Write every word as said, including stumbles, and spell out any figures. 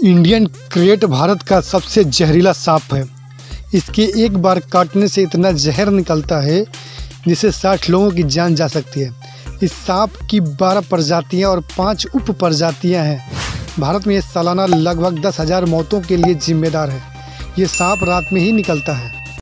Indian crate Bharat का सबसे जहरीला सांप है। इसके एक बार काटने से इतना जहर निकलता है जिससे साठ लोगों की जान जा सकती है। इस सांप की बारह प्रजातियां और पांच उप प्रजातियां हैं। भारत में ये सालाना लगभग दस हज़ार मौतों के लिए जिम्मेदार है। ये सांप रात में ही निकलता है।